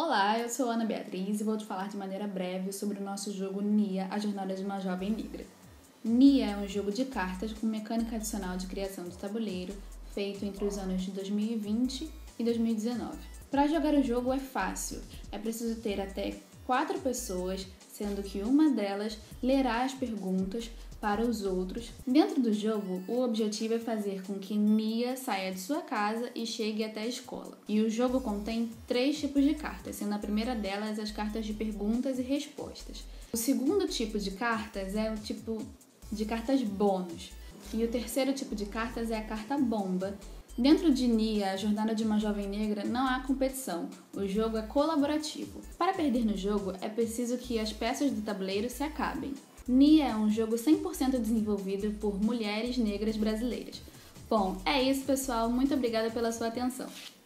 Olá, eu sou Ana Beatriz e vou te falar de maneira breve sobre o nosso jogo Nia, a Jornada de uma Jovem Negra. Nia é um jogo de cartas com mecânica adicional de criação de tabuleiro, feito entre os anos de 2020 e 2019. Para jogar o jogo é fácil, é preciso ter até 4 pessoas, sendo que uma delas lerá as perguntas para os outros. Dentro do jogo, o objetivo é fazer com que Nia saia de sua casa e chegue até a escola. E o jogo contém 3 tipos de cartas, sendo a primeira delas as cartas de perguntas e respostas. O segundo tipo de cartas é o tipo de cartas bônus. E o terceiro tipo de cartas é a carta bomba. Dentro de Nia, a Jornada de uma Jovem Negra, não há competição, o jogo é colaborativo. Para perder no jogo, é preciso que as peças do tabuleiro se acabem. Nia é um jogo 100% desenvolvido por mulheres negras brasileiras. Bom, é isso pessoal, muito obrigada pela sua atenção.